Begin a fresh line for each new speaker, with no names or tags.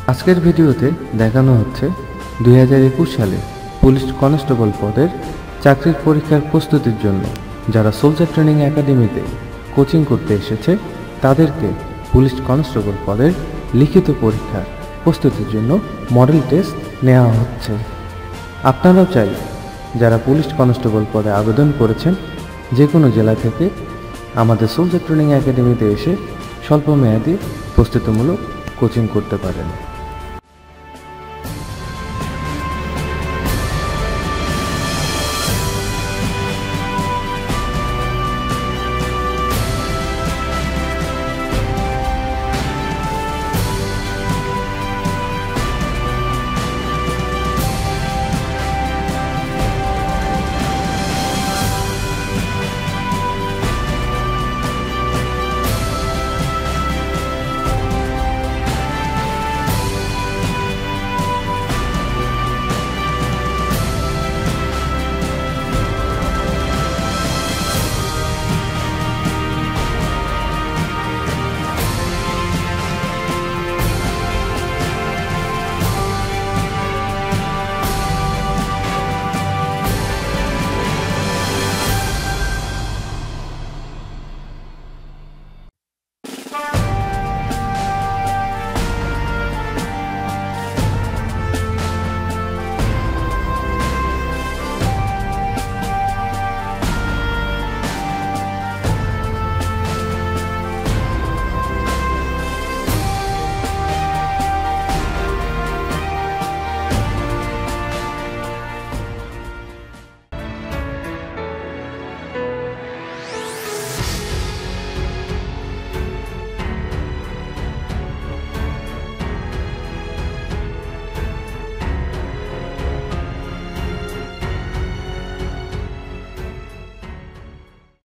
আজকের ভিডিওতে দেখানো হচ্ছে 2021 সালে পুলিশ কনস্টেবল পদের চাকরির পরীক্ষার প্রস্তুতির জন্য যারা সোলজার ট্রেনিং একাডেমিতে কোচিং করতে এসেছে তাদেরকে পুলিশ কনস্টেবল পদের লিখিত পরীক্ষার প্রস্তুতির জন্য মডেল টেস্ট নেওয়া হচ্ছে। আপনারাও চাইলে যারা পুলিশ কনস্টেবল পদে আবেদন করেছেন যে কোনো জেলা থেকে আমাদের সোলজার ট্রেনিং একাডেমিতে এসে স্বল্পমেয়াদী প্রস্তুতিমূলক কোচিং করতে পারেন।